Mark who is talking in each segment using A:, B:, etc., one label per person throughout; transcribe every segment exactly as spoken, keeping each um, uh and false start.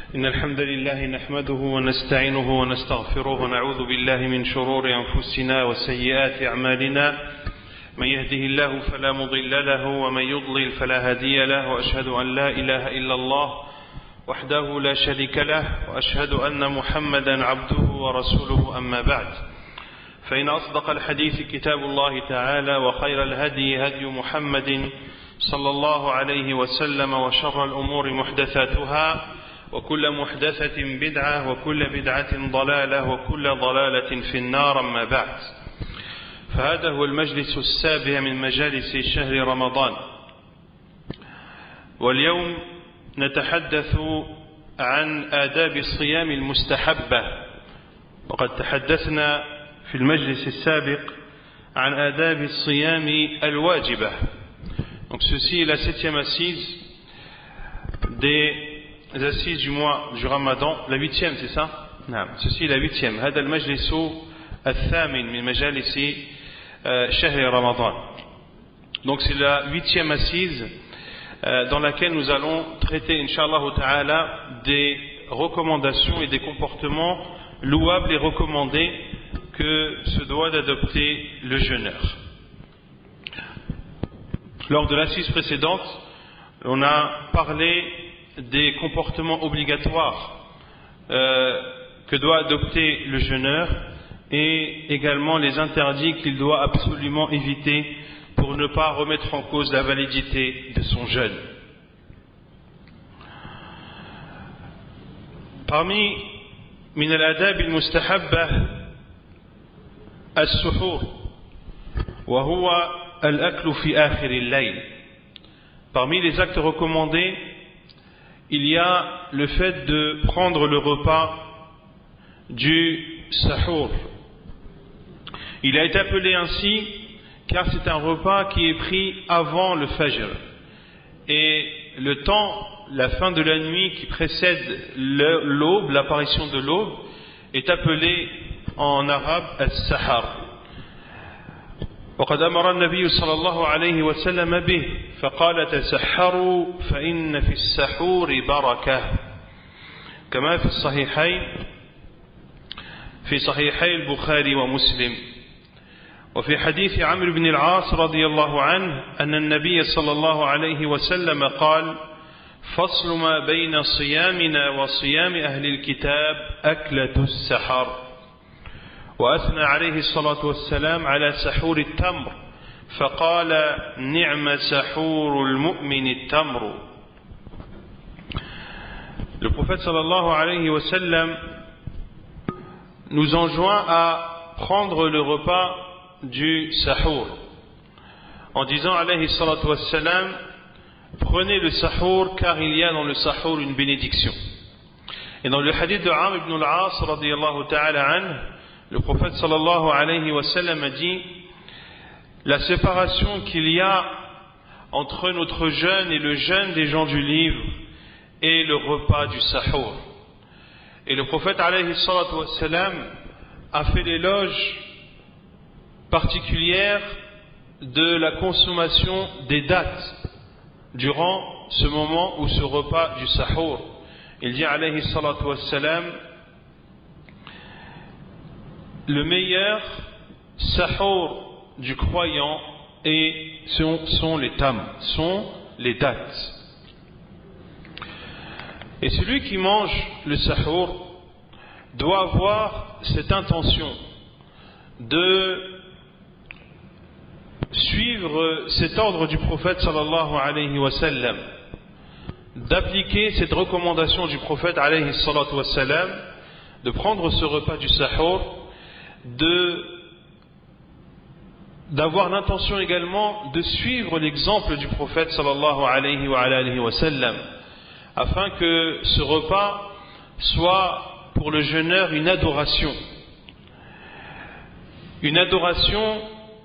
A: إن الحمد لله نحمده ونستعينه ونستغفره ونعوذ بالله من شرور أنفسنا وسيئات أعمالنا من يهده الله فلا مضل له ومن يضلل فلا هادي له وأشهد أن لا إله إلا الله وحده لا شريك له وأشهد أن محمدا عبده ورسوله أما بعد فإن أصدق الحديث كتاب الله تعالى وخير الهدي هدي محمد صلى الله عليه وسلم وشر الأمور محدثاتها وكل محدثة بدعة وكل بدعة ضلالة وكل ضلالة في النار أما بعد فهذا هو المجلس السابع من مجالس شهر رمضان واليوم نتحدث عن آداب الصيام المستحبة وقد تحدثنا في المجلس السابق عن آداب الصيام الواجبة. Donc ceci est la septième assise des assises du mois du Ramadan, la huitième, c'est ça? Non, ceci est la huitième. هذا المجلس الثامن من مجالس شهر رمضان. Donc c'est la huitième assise dans laquelle nous allons traiter, Inch'Allah Ta'ala, des recommandations et des comportements louables et recommandés que se doit d'adopter le jeûneur. Lors de l'assise précédente, on a parlé des comportements obligatoires euh, que doit adopter le jeûneur et également les interdits qu'il doit absolument éviter pour ne pas remettre en cause la validité de son jeûne. Parmi min al-adab al-mustahabba as-suhur wa huwa al-aklu fi akhir al-layl. Parmi les actes recommandés, il y a le fait de prendre le repas du sahur. Il a été appelé ainsi car c'est un repas qui est pris avant le fajr. Et le temps, la fin de la nuit qui précède l'aube, l'apparition de l'aube, est appelé en arabe as-sahar. وقد أمر النبي صلى الله عليه وسلم به فقال تسحروا فإن في السحور بركة كما في الصحيحين في صحيحي البخاري ومسلم وفي حديث عمرو بن العاص رضي الله عنه أن النبي صلى الله عليه وسلم قال فصل ما بين صيامنا وصيام أهل الكتاب أكلة السحر وأثنى عليه الصلاة والسلام على سحور التمر فقال نعم سحور المؤمن التمر. Le prophète sallallahu alayhi wa sallam nous enjoint à prendre le repas du sahur en disant alayhi salatu wassalam prenez le sahur car il y a dans le sahur une bénédiction. Et dans le hadith de Amr ibn al-As radiyallahu ta'ala anhu, le prophète sallallahu alayhi wa sallam a dit la séparation qu'il y a entre notre jeûne et le jeûne des gens du livre est le repas du sahur. Et le prophète alayhi salatu wa sallam a fait l'éloge particulière de la consommation des dattes durant ce moment où ce repas du sahur. Il dit alayhi salatu wa sallam le meilleur sahur du croyant et sont, sont les tam, sont les dattes. Et celui qui mange le sahur doit avoir cette intention de suivre cet ordre du prophète sallallahu alayhi wa sallam, d'appliquer cette recommandation du prophète alayhi salatu wa sallam, de prendre ce repas du sahur, de d'avoir l'intention également de suivre l'exemple du prophète sallallahu alayhi wa, alayhi wa sallam, afin que ce repas soit pour le jeûneur une adoration, une adoration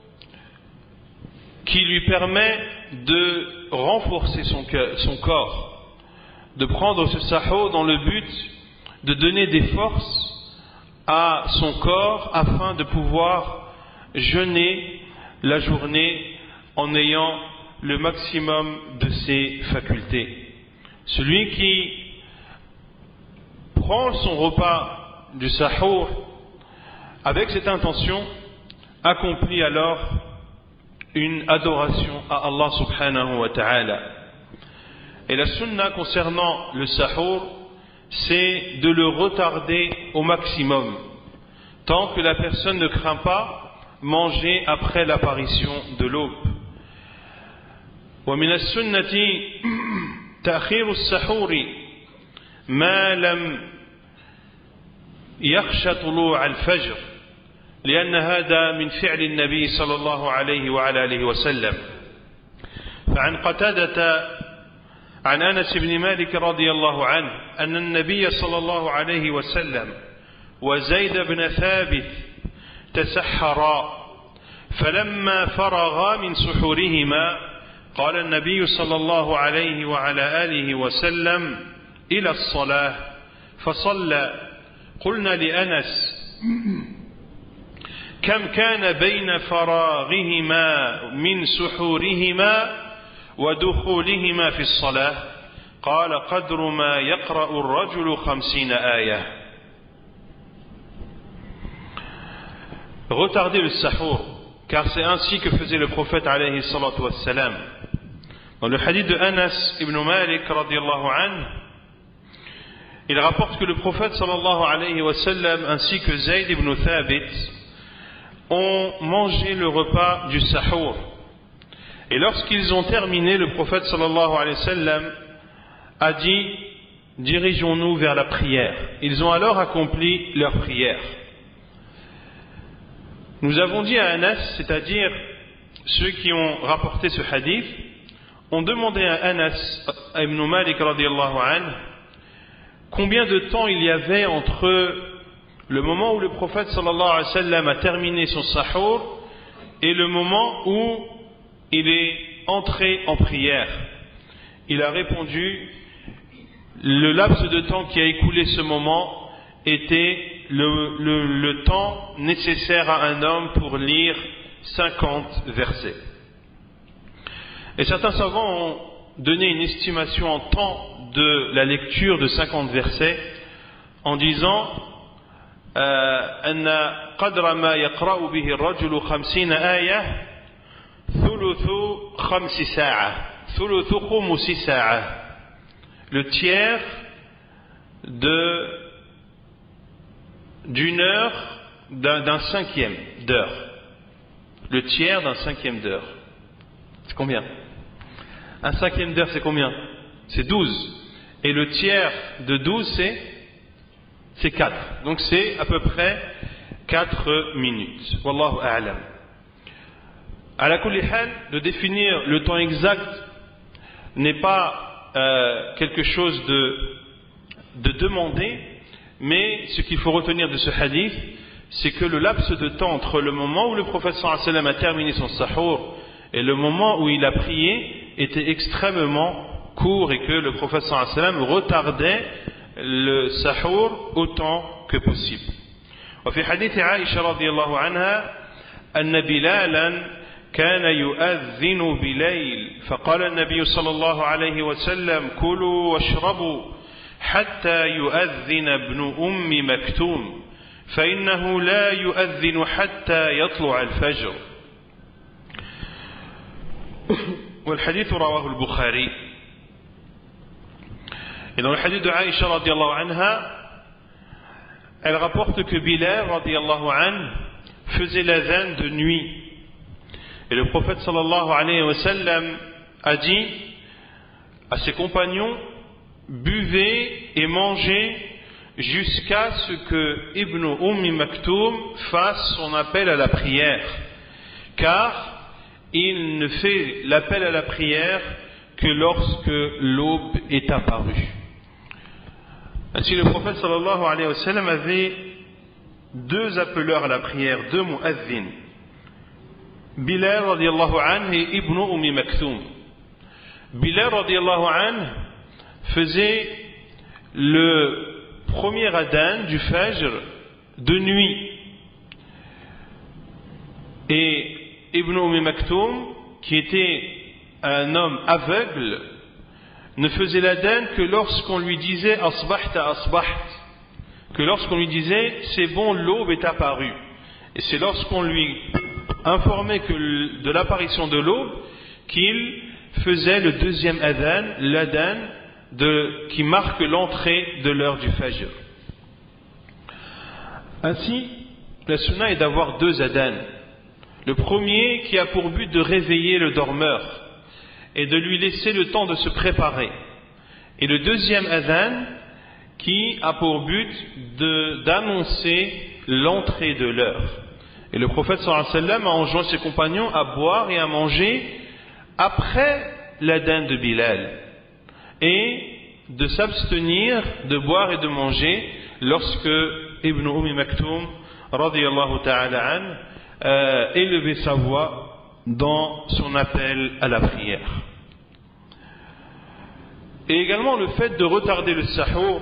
A: qui lui permet de renforcer son, cœur, son corps, de prendre ce sahur dans le but de donner des forces à son corps afin de pouvoir jeûner la journée en ayant le maximum de ses facultés. Celui qui prend son repas du sahour avec cette intention, accomplit alors une adoration à Allah subhanahu wa ta'ala. Et la sunna concernant le sahour, c'est de le retarder au maximum, tant que la personne ne craint pas manger après l'apparition de l'aube. ومن السنة تأخير السحور ما لم يخشى طلوع الفجر لأن هذا من فعل النبي صلى الله عليه وعلى آله وسلم. فعن قتادة عن أنس بن مالك رضي الله عنه أن النبي صلى الله عليه وسلم وزيد بن ثابت تسحرا فلما فرغا من سحورهما قال النبي صلى الله عليه وعلى آله وسلم إلى الصلاة فصلى. قلنا لأنس كم كان بين فراغهما من سحورهما ودخولهما في الصلاة؟ قال قدر ما يقرأ الرجل خمسين آية. Retardez le sahour, car c'est ainsi que faisait le prophète alayhi salatu wassalam. Dans le hadith de Anas ibn Malik radiyallahu anhu, il rapporte que le prophète sallallahu alayhi wa sallam ainsi que Zayd ibn Thabit ont mangé le repas du sahour. Et lorsqu'ils ont terminé, le prophète sallallahu alayhi wa sallam a dit: dirigeons-nous vers la prière. Ils ont alors accompli leur prière. Nous avons dit à Anas, c'est-à-dire ceux qui ont rapporté ce hadith, ont demandé à Anas ibn Malik radiyallahu anhu combien de temps il y avait entre le moment où le prophète sallallahu alayhi wa sallam a terminé son sahour et le moment où il est entré en prière. Il a répondu: le laps de temps qui a écoulé ce moment était le, le, le temps nécessaire à un homme pour lire cinquante versets. Et certains savants ont donné une estimation en temps de la lecture de cinquante versets en disant أن قدر ما يقرأ به الرجل خمسين آية ثلث خمس ساعة ثلث خمس ساعة, le tiers de d'une heure, d'un, d'un cinquième d'heure. Le tiers d'un cinquième d'heure. C'est combien? Un cinquième d'heure, c'est combien? C'est douze. Et le tiers de douze, c'est c'est quatre. Donc c'est à peu près quatre minutes. Wallahu a'lam. Ala kulli hal, de définir le temps exact n'est pas euh, quelque chose de, de demandé, mais ce qu'il faut retenir de ce hadith, c'est que le laps de temps entre le moment où le prophète sallallahu alayhi wa sallam a terminé son sahour et le moment où il a prié était extrêmement court, et que le prophète sallallahu alayhi wa sallam retardait le sahour autant que possible. وفي حديث عائشة رضي الله عنها أن بلالا كان يؤذن بليل فقال النبي صلى الله عليه وسلم كلوا واشربوا حتى يؤذن ابن أم مكتوم فإنه لا يؤذن حتى يطلع الفجر. والحديث رواه البخاري. Et dans le hadith de Aïcha radiallahu anha, elle rapporte que Bilal radiallahu anhu faisait l'adhan de nuit. Et le prophète sallallahu alayhi wa sallam a dit à ses compagnons: buvez et mangez jusqu'à ce que Ibn Ummi Maktoum fasse son appel à la prière, car il ne fait l'appel à la prière que lorsque l'aube est apparue. Ainsi, le prophète sallallahu alayhi wa sallam avait deux appeleurs à la prière, deux mu'adhin, Bilal radiallahu anhu et Ibn Ummi Maktoum. Bilal radiallahu anhu faisait le premier adhan du Fajr de nuit, et Ibn Ummi Maktoum, qui était un homme aveugle, ne faisait l'adhan que lorsqu'on lui disait asbahta asbaht, que lorsqu'on lui disait c'est bon, l'aube est apparue, et c'est lorsqu'on lui informait que de l'apparition de l'aube qu'il faisait le deuxième adhan, l'adhan de, qui marque l'entrée de l'heure du fajr. Ainsi, la sunna est d'avoir deux adhan. Le premier qui a pour but de réveiller le dormeur et de lui laisser le temps de se préparer. Et le deuxième adhan qui a pour but de, d'annoncer l'entrée de l'heure. Et le prophète sallallahu alayhi wa sallam a enjoint ses compagnons à boire et à manger après l'adhan de Bilal et de s'abstenir de boire et de manger lorsque Ibn Umm Maktoum radiyallahu ta'ala an euh, élevait sa voix dans son appel à la prière. Et également le fait de retarder le sahour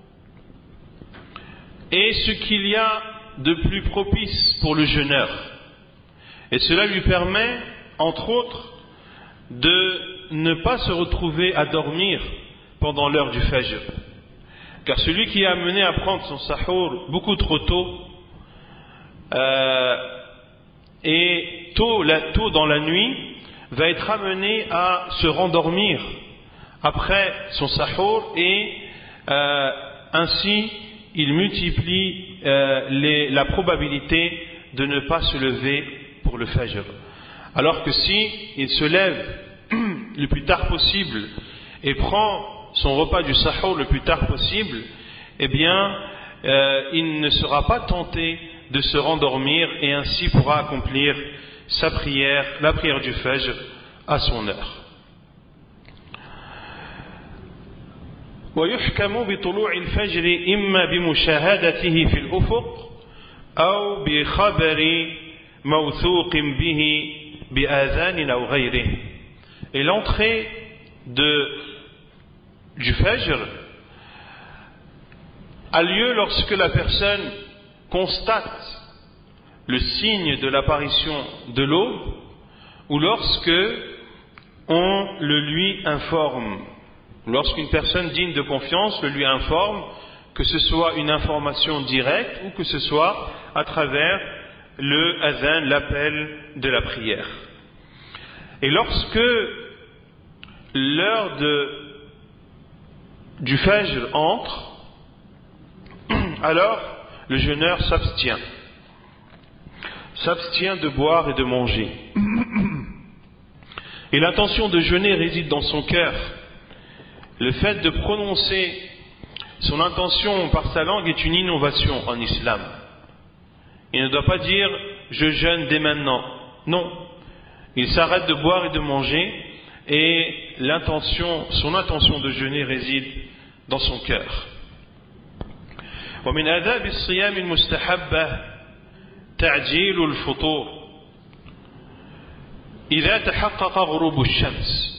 A: est ce qu'il y a de plus propice pour le jeûneur. Et cela lui permet, entre autres, de ne pas se retrouver à dormir pendant l'heure du fajr. Car celui qui est amené à prendre son sahour beaucoup trop tôt, euh, et tôt, la, tôt dans la nuit, va être amené à se rendormir après son sahour, et euh, ainsi il multiplie euh, les, la probabilité de ne pas se lever pour le fajr. Alors que si il se lève le plus tard possible et prend son repas du sahour le plus tard possible, eh bien euh, il ne sera pas tenté de se rendormir et ainsi pourra accomplir sa prière, la prière du fajr à son heure. ويحكم بطلوع الفجر إما بمشاهدته في الأفق أو بخبر موثوق به بآذان أو غيره. Et l'entrée de, du fajr a lieu lorsque la personne constate le signe de l'apparition de l'aube ou lorsque on le lui informe. Lorsqu'une personne digne de confiance le lui informe, que ce soit une information directe ou que ce soit à travers le adhan, l'appel de la prière. Et lorsque l'heure de, du fajr entre, alors le jeûneur s'abstient. S'abstient de boire et de manger. Et l'intention de jeûner réside dans son cœur. Le fait de prononcer son intention par sa langue est une innovation en islam. Il ne doit pas dire « je jeûne dès maintenant ». Non. Il s'arrête de boire et de manger et l'intention, son intention de jeûner réside dans son cœur. ومن آداب الصيام المستحبة تعجيل الفطور إذا تحقق غروب الشمس.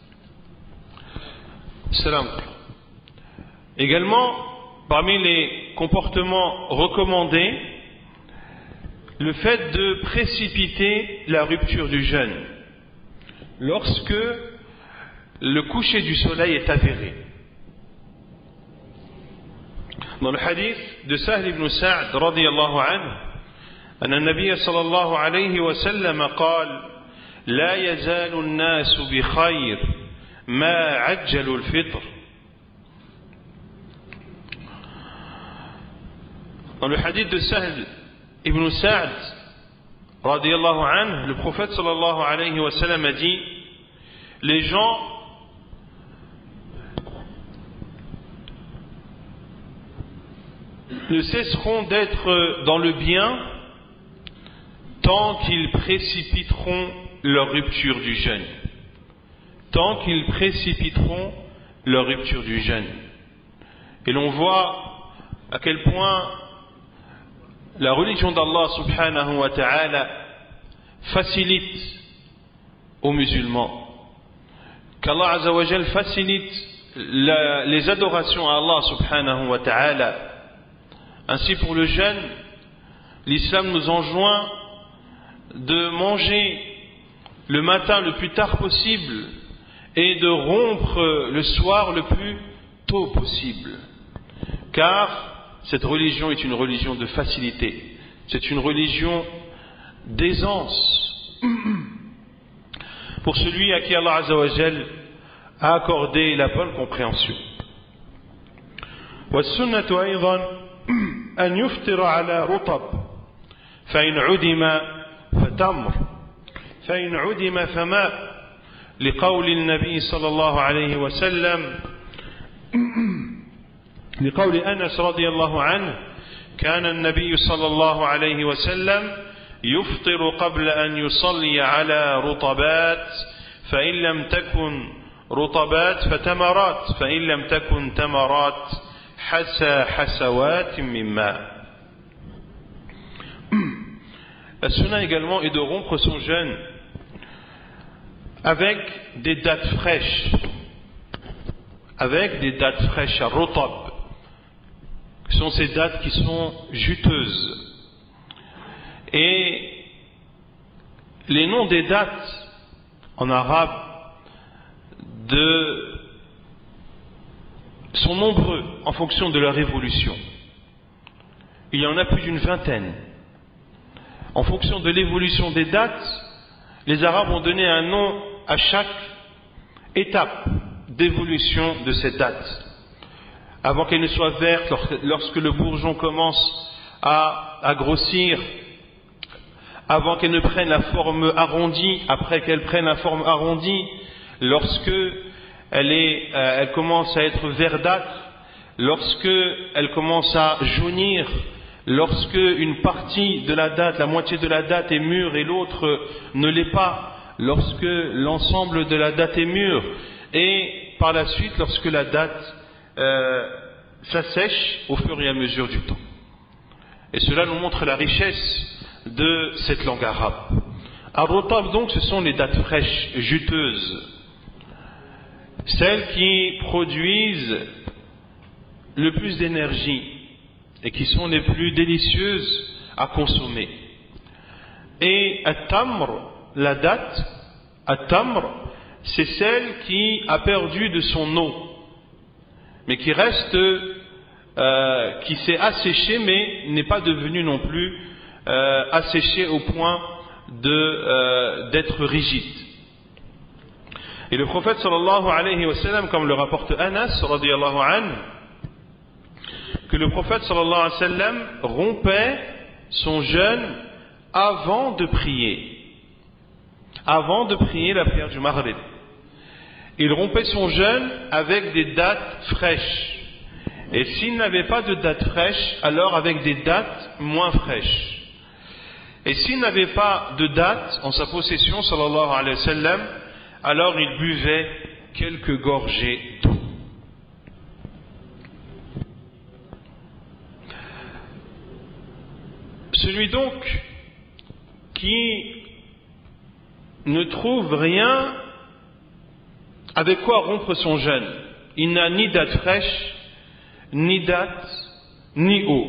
A: Salam. Également, parmi les comportements recommandés, le fait de précipiter la rupture du jeûne lorsque le coucher du soleil est avéré. Dans le hadith de Sahl ibn Sa'd radiyallahu anhu, أن النبي صلى الله عليه وسلم قال: لا يزال الناس بخير ما عجلوا الفطر. Dans le hadith de Sahl ibn Sa'd radiyallahu anhu, le prophète sallallahu alayhi wa sallam a dit: les gens ne cesseront d'être dans le bien tant qu'ils précipiteront leur rupture du jeûne. Tant qu'ils précipiteront leur rupture du jeûne. Et l'on voit à quel point la religion d'Allah subhanahu wa ta'ala facilite aux musulmans. Qu'Allah azza wa jal facilite la, les adorations à Allah subhanahu wa ta'ala. Ainsi pour le jeûne, l'islam nous enjoint de manger le matin le plus tard possible et de rompre le soir le plus tôt possible. Car cette religion est une religion de facilité, c'est une religion d'aisance pour celui à qui Allah Azza wa Jal a accordé la bonne compréhension. والسنة أيضا أن يفطر على رطب فإن عدم فتمر فإن عدم فماء لقول النبي صلى الله عليه وسلم لقول أنس رضي الله عنه كان النبي صلى الله عليه وسلم يفطر قبل أن يصلي على رطبات فإن لم تكن رطبات فتمرات فإن لم تكن تمرات حسى حسوات من ماء. La sunna également est de rompre son jeûne avec des dattes fraîches, avec des dattes fraîches, à rotab, qui sont ces dattes qui sont juteuses. Et les noms des dates en arabe de, sont nombreux en fonction de leur évolution. Il y en a plus d'une vingtaine. En fonction de l'évolution des dates, les Arabes ont donné un nom à chaque étape d'évolution de cette date. Avant qu'elle ne soit verte, lorsque le bourgeon commence à, à grossir, avant qu'elle ne prenne la forme arrondie, après qu'elle prenne la forme arrondie, lorsque elle, est, euh, elle commence à être verdâtre, lorsque elle commence à jaunir, lorsque une partie de la date, la moitié de la date est mûre et l'autre ne l'est pas, lorsque l'ensemble de la date est mûr, et par la suite lorsque la date euh, s'assèche au fur et à mesure du temps. Et cela nous montre la richesse de cette langue arabe. Ar-Rutab donc, ce sont les dates fraîches, juteuses, celles qui produisent le plus d'énergie et qui sont les plus délicieuses à consommer. Et At-Tamr, la date, At-Tamr, c'est celle qui a perdu de son eau, mais qui reste, euh, qui s'est asséchée, mais n'est pas devenue non plus euh, asséchée au point de, euh, d'être rigide. Et le prophète sallallahu alayhi wa sallam, comme le rapporte Anas radiyallahu anhu, que le prophète sallallahu alayhi wa sallam rompait son jeûne avant de prier, avant de prier la prière du Maghrib. Il rompait son jeûne avec des dates fraîches. Et s'il n'avait pas de dates fraîches, alors avec des dates moins fraîches. Et s'il n'avait pas de dates en sa possession, sallallahu alayhi wa sallam, alors il buvait quelques gorgées d'eau. Celui donc qui ne trouve rien avec quoi rompre son jeûne, il n'a ni date fraîche, ni date, ni eau.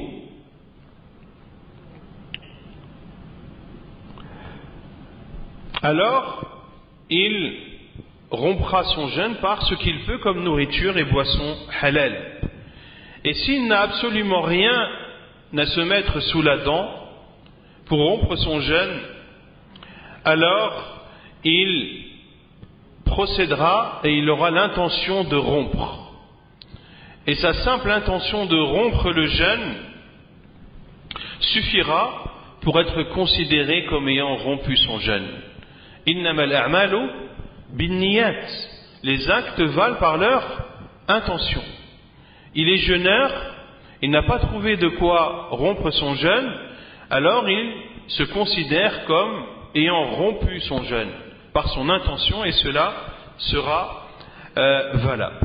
A: Alors, il rompra son jeûne par ce qu'il peut comme nourriture et boisson halal. Et s'il n'a absolument rien à se mettre sous la dent pour rompre son jeûne, alors il procédera et il aura l'intention de rompre. Et sa simple intention de rompre le jeûne suffira pour être considéré comme ayant rompu son jeûne. Innamal a'malu binniyat. Les actes valent par leur intention. Il est jeûneur, il n'a pas trouvé de quoi rompre son jeûne, alors il se considère comme ayant rompu son jeûne par son intention, et cela sera euh, valable.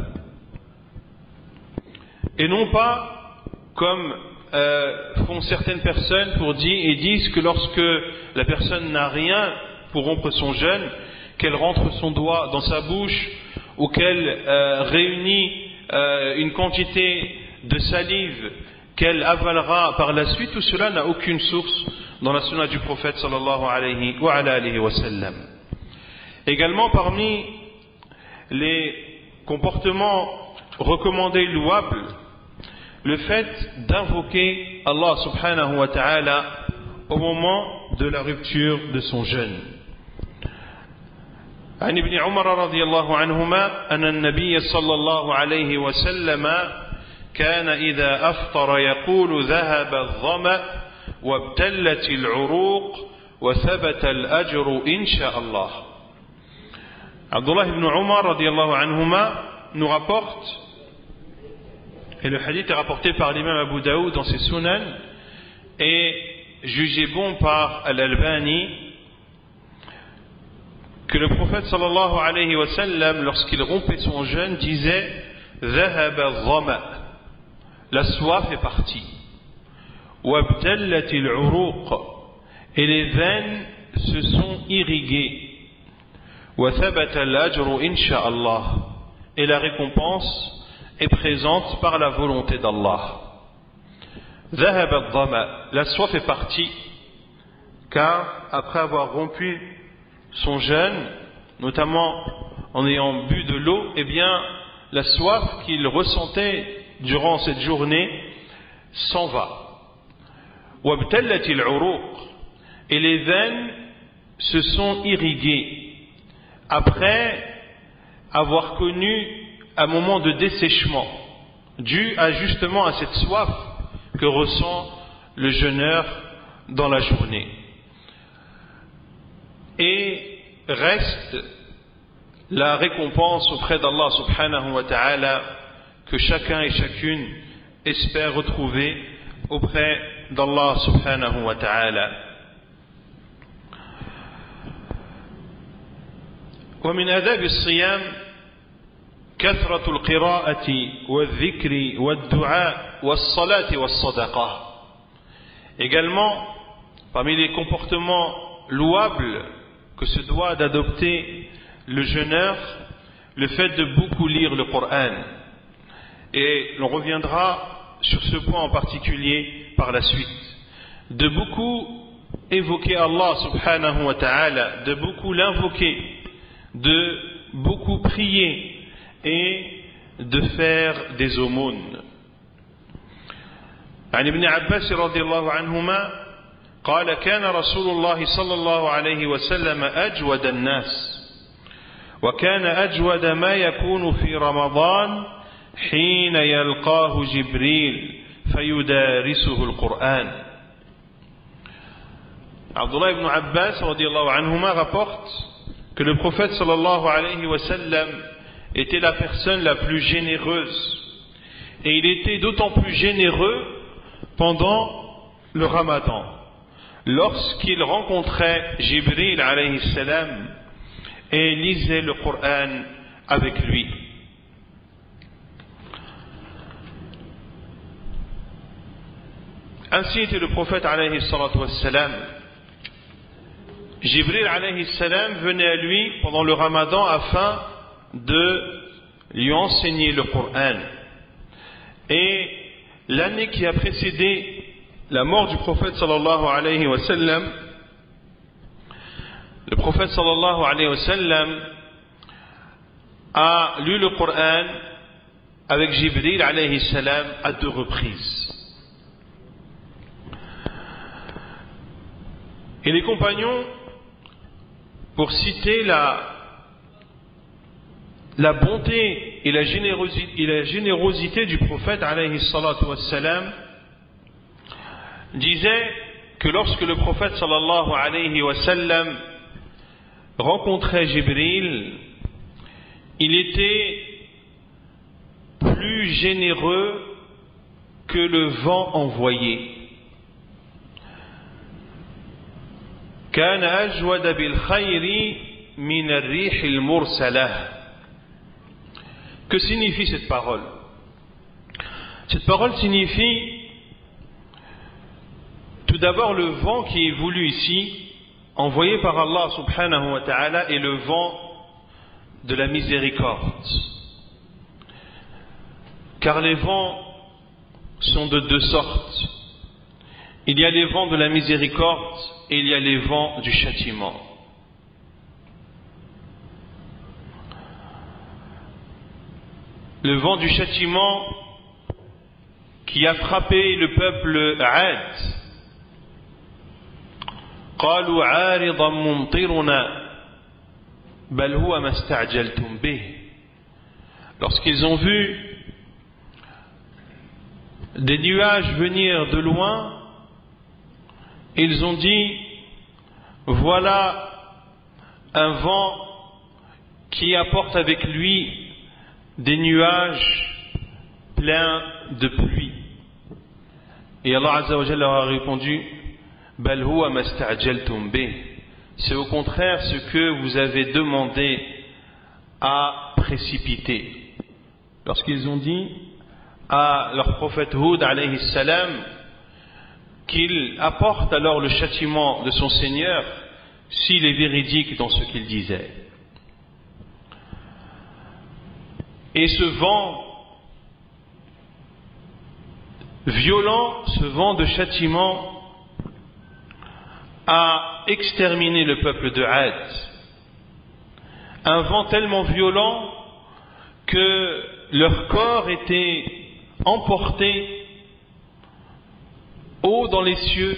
A: Et non pas comme euh, font certaines personnes pour dire, et disent que lorsque la personne n'a rien pour rompre son jeûne, qu'elle rentre son doigt dans sa bouche ou qu'elle euh, réunit euh, une quantité de salive qu'elle avalera par la suite, tout cela n'a aucune source dans la sunna du prophète sallallahu alayhi wa alayhi wa sallam. Également parmi les comportements recommandés louables, le fait d'invoquer Allah subhanahu wa ta'ala au moment de la rupture de son jeûne. عن ابن عمر رضي الله عنهما أن النبي صلى الله عليه وسلم كان إذا أفطر يقول ذهب الظمأ وابتلت العروق وثبت الأجر إن شاء الله. Abdullah ibn Umar radiallahu anhuma nous rapporte, et le hadith est rapporté par l'imam Abu Daoud dans ses sunan et jugé bon par Al-Albani, que le prophète sallallahu alayhi wa sallam, lorsqu'il rompait son jeûne, disait ذهب الظمأ, la soif est partie, وابتلت العروق, et les veines se sont irriguées, وثبت الأجر إن شاء الله, et la récompense est présente par la volonté d'Allah. ذهب الظمأ, la soif est partie, car après avoir rompu son jeûne, notamment en ayant bu de l'eau, eh bien la soif qu'il ressentait durant cette journée s'en va. وابتلت العروق, et les veines se sont irriguées après avoir connu un moment de dessèchement dû à justement à cette soif que ressent le jeûneur dans la journée. Et reste la récompense auprès d'Allah subhanahu wa ta'ala que chacun et chacune espère retrouver auprès d'Allah subhanahu wa ta'ala. ومن آداب الصيام كثرة القراءة والذكر والدعاء والصلاة والصدقة. Également, parmi les comportements louables que se doit d'adopter le jeûneur, le fait de beaucoup lire le Coran. Et l'on reviendra sur ce point en particulier par la suite. De beaucoup évoquer Allah subhanahu wa ta'ala, de beaucoup l'invoquer, de beaucoup prier et de faire des aumônes. عن ابن عباس رضي الله عنهما قال كان رسول الله صلى الله عليه وسلم أجود الناس وكان أجود ما يكون في رمضان حين يلقاه جبريل فيدارسه القرآن. Abdullah ibn Abbas رضي الله عنهما rapporte que le prophète sallallahu alayhi wa sallam était la personne la plus généreuse, et il était d'autant plus généreux pendant le Ramadan, lorsqu'il rencontrait Jibril alayhi salam et lisait le Coran avec lui. Ainsi était le prophète alayhi salatu wassalam. Jibril alayhi salam venait à lui pendant le Ramadan afin de lui enseigner le Coran. Et l'année qui a précédé la mort du prophète sallallahu alayhi wa sallam, le prophète sallallahu alayhi wa sallam a lu le Coran avec Jibril alayhi salam à deux reprises. Et les compagnons, pour citer la, la bonté et la générosité, et la générosité du prophète alayhi salatu wassalam, disaient que lorsque le prophète sallallahu alayhi wa sallam rencontrait Jibril, il était plus généreux que le vent envoyé. كان أجود بالخير من الريح المرسلة. Que signifie cette parole? Cette parole signifie tout d'abord le vent qui est voulu ici, envoyé par Allah subhanahu wa ta'ala, est le vent de la miséricorde. Car les vents sont de deux sortes. Il y a les vents de la miséricorde et il y a les vents du châtiment. Le vent du châtiment, qui qui a frappé le peuple Ad. قالوا عارضا ممطرنا بل هو ما استعجلتم به. Lorsqu'ils ont vu des nuages venir de loin, ils ont dit, voilà un vent qui apporte avec lui des nuages pleins de pluie. Et Allah Azza wa Jalla a répondu, Bal huwa masta'jaltum bih. C'est au contraire ce que vous avez demandé à précipiter. Lorsqu'ils ont dit à leur prophète Hud alayhi salam qu'il apporte alors le châtiment de son Seigneur s'il est véridique dans ce qu'il disait. Et ce vent violent, ce vent de châtiment a exterminé le peuple de Ad. Un vent tellement violent que leur corps était emporté haut dans les cieux,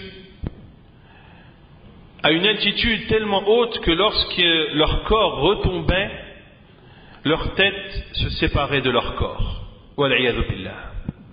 A: à une altitude tellement haute que lorsque leur corps retombait, leur tête se séparait de leur corps. Wal'iyadhu billah.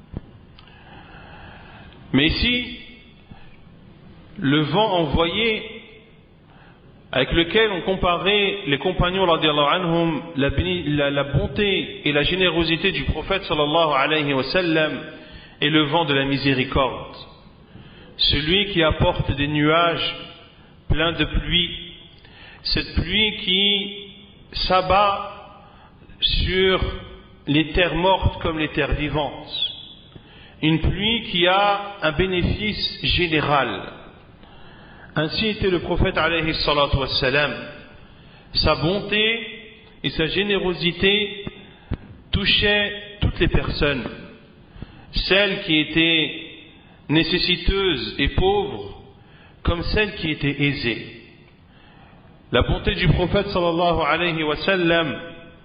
A: Mais ici, le vent envoyé avec lequel on comparait les compagnons radiallahu anhum, la, la, la bonté et la générosité du prophète sallallahu alayhi wa sallam est le vent de la miséricorde, celui qui apporte des nuages pleins de pluie, cette pluie qui s'abat sur les terres mortes comme les terres vivantes, une pluie qui a un bénéfice général. Ainsi était le prophète alayhi salatu wassalam. Sa bonté et sa générosité touchaient toutes les personnes, celles qui étaient nécessiteuses et pauvres comme celles qui étaient aisées. La bonté du prophète sallallahu alayhi wa sallam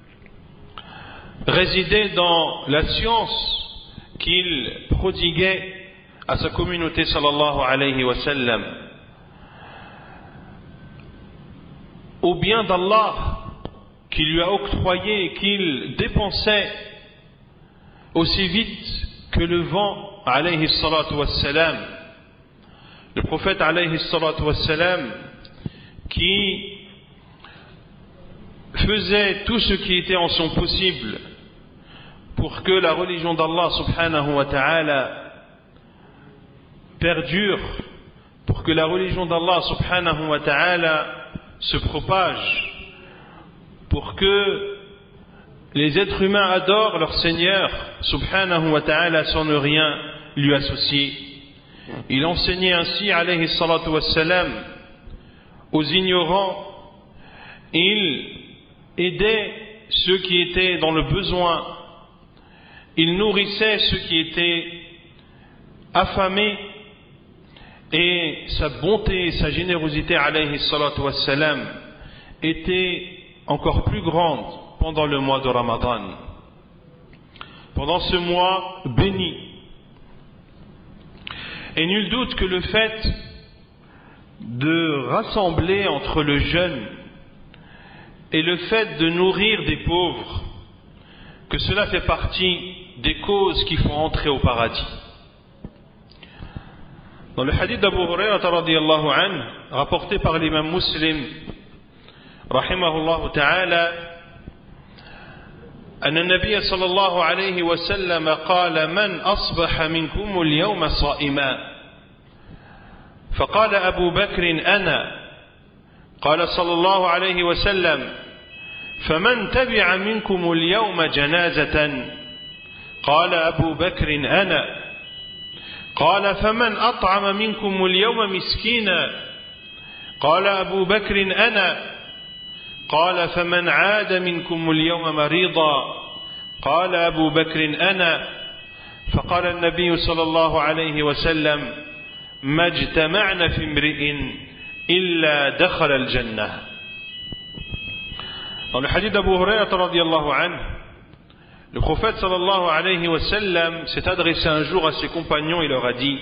A: résidait dans la science qu'il prodiguait à sa communauté sallallahu alayhi wa sallam, au bien d'Allah qui lui a octroyé et qu'il dépensait aussi vite que le vent alayhi salatu wassalam. Le prophète alayhi salatu wassalam qui faisait tout ce qui était en son possible pour que la religion d'Allah subhanahu wa ta'ala perdure, pour que la religion d'Allah subhanahu wa ta'ala se propage, pour que les êtres humains adorent leur Seigneur subhanahu wa ta'ala sans ne rien lui associer. Il enseignait ainsi alayhi salatu wassalam aux ignorants, il aidait ceux qui étaient dans le besoin, il nourrissait ceux qui étaient affamés, et sa bonté et sa générosité alayhi salatu wassalam étaient encore plus grandes pendant le mois de Ramadan, pendant ce mois béni. Et nul doute que le fait de rassembler entre le jeûne et le fait de nourrir des pauvres, que cela fait partie des causes qui font entrer au paradis. Dans le hadith d'Abu Hurayrah radiyallahu anhu, rapporté par l'imam Muslim rahimahullah ta'ala, أن النبي صلى الله عليه وسلم قال من أصبح منكم اليوم صائما فقال أبو بكر أنا قال صلى الله عليه وسلم فمن تبع منكم اليوم جنازة قال أبو بكر أنا قال فمن أطعم منكم اليوم مسكينا قال أبو بكر أنا قال فمن عاد منكم اليوم مريضا قال أبو بكر أنا فقال النبي صلى الله عليه وسلم ما اجتمعنا في امرئ إلا دخل الجنة. Dans le hadith d'Abu Hurayrah radiyallahu anhu, Le prophète sallallahu alayhi wa sallam s'est adressé un jour à ses compagnons et leur a dit: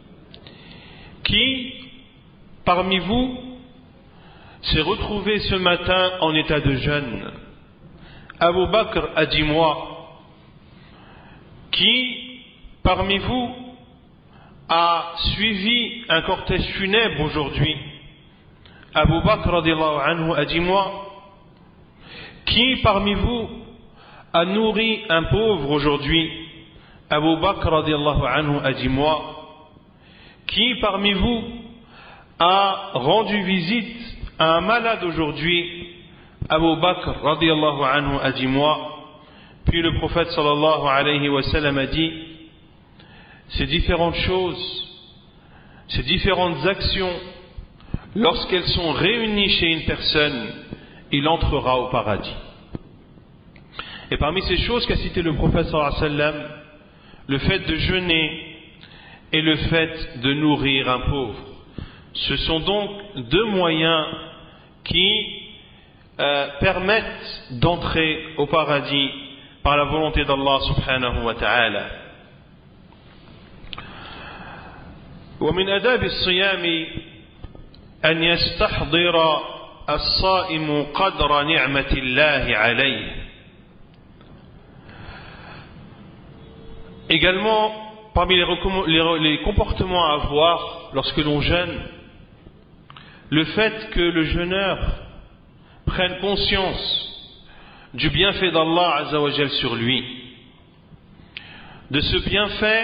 A: qui parmi vous s'est retrouvé ce matin en état de jeûne? Abu Bakr a dit: moi. Qui parmi vous a suivi un cortège funèbre aujourd'hui? Abu Bakr radiallahu anhu a dit: moi. Qui parmi vous a nourri un pauvre aujourd'hui? Abu Bakr radiallahu anhu a dit: moi. Qui parmi vous a rendu visite à un malade aujourd'hui? Abu Bakr radiallahu anhu a dit: moi. Puis le prophète sallallahu alayhi wa sallam a dit: ces différentes choses, ces différentes actions, lorsqu'elles sont réunies chez une personne, il entrera au paradis. Et parmi ces choses qu'a cité le prophète sallallahu alayhi wa sallam, le fait de jeûner et le fait de nourrir un pauvre. Ce sont donc deux moyens qui euh, permettent d'entrer au paradis par la volonté d'Allah subhanahu wa ta'ala. ومن آداب الصيام أن يستحضر الصائم قدر نعمة الله عليه. Également, parmi les, les, les comportements à avoir lorsque l'on jeûne, le fait que le jeûneur prenne conscience du bienfait d'Allah Azza wa Jal sur lui, de ce bienfait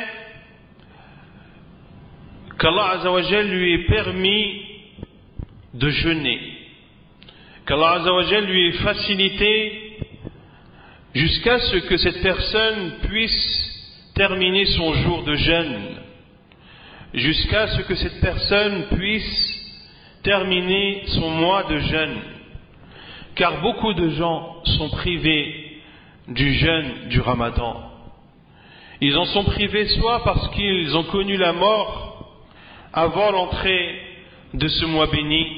A: qu'Allah Azza wa Jal lui ait permis de jeûner, qu'Allah Azza wa Jal lui ait facilité jusqu'à ce que cette personne puisse terminer son jour de jeûne, jusqu'à ce que cette personne puisse terminer son mois de jeûne. Car beaucoup de gens sont privés du jeûne du Ramadan. Ils en sont privés soit parce qu'ils ont connu la mort avant l'entrée de ce mois béni,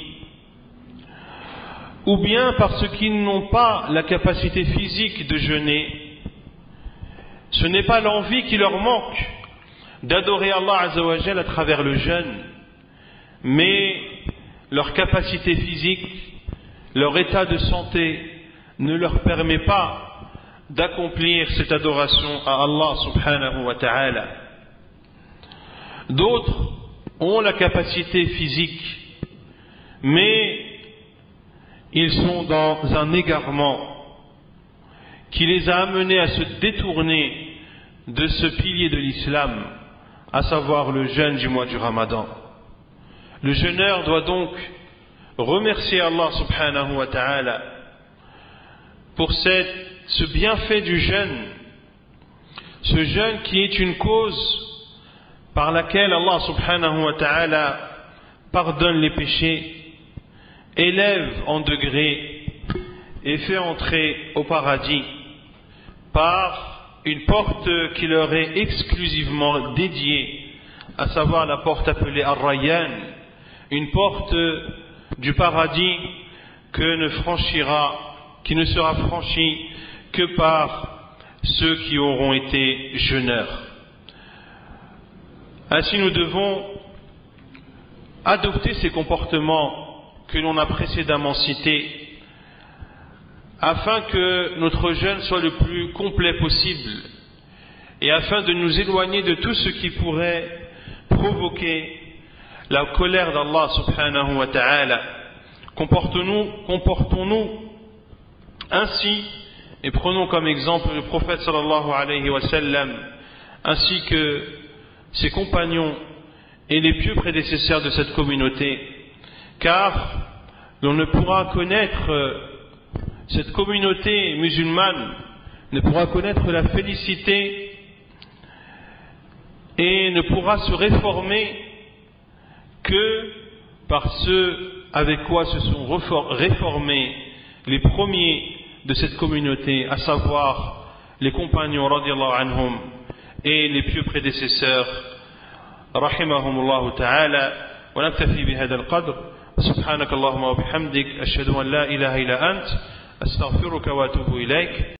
A: ou bien parce qu'ils n'ont pas la capacité physique de jeûner. Ce n'est pas l'envie qui leur manque d'adorer Allah Azza wa Jal à travers le jeûne, mais leur capacité physique, leur état de santé ne leur permet pas d'accomplir cette adoration à Allah subhanahu wa ta'ala. D'autres ont la capacité physique, mais ils sont dans un égarement qui les a amenés à se détourner de ce pilier de l'islam, à savoir le jeûne du mois du Ramadan. Le jeûneur doit donc remercier Allah subhanahu wa ta'ala pour cette, ce bienfait du jeûne, ce jeûne qui est une cause par laquelle Allah subhanahu wa ta'ala pardonne les péchés, élève en degrés et fait entrer au paradis par une porte qui leur est exclusivement dédiée, à savoir la porte appelée Ar-Rayyan, une porte du paradis que ne franchira, qui ne sera franchie que par ceux qui auront été jeûneurs. Ainsi, nous devons adopter ces comportements que l'on a précédemment cités, afin que notre jeûne soit le plus complet possible et afin de nous éloigner de tout ce qui pourrait provoquer la colère d'Allah subhanahu wa ta'ala. Comportons-nous, comportons-nous ainsi et prenons comme exemple le prophète sallallahu alayhi wa sallam ainsi que ses compagnons et les pieux prédécesseurs de cette communauté, car l'on ne pourra connaître cette communauté musulmane, ne pourra connaître la félicité et ne pourra se réformer que par ce avec quoi se sont réformés les premiers de cette communauté, à savoir les compagnons radiallahu anhum et les pieux prédécesseurs rahimahumullah ta'ala. Wa naktafi bihadha al-qadr. Subhanak Allahumma wa bihamdik, ashhadu an la ilaha illa ant, astaghfiruka wa atubu ilayk.